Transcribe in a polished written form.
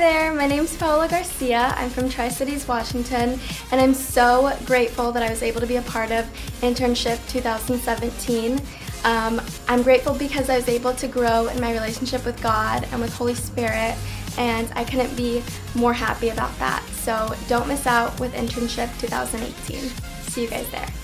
there, my name's Paola Garcia. I'm from Tri-Cities, Washington, and I'm so grateful that I was able to be a part of Internship 2017. I'm grateful because I was able to grow in my relationship with God and with Holy Spirit, and I couldn't be more happy about that. So don't miss out with Internship 2018. See you guys there.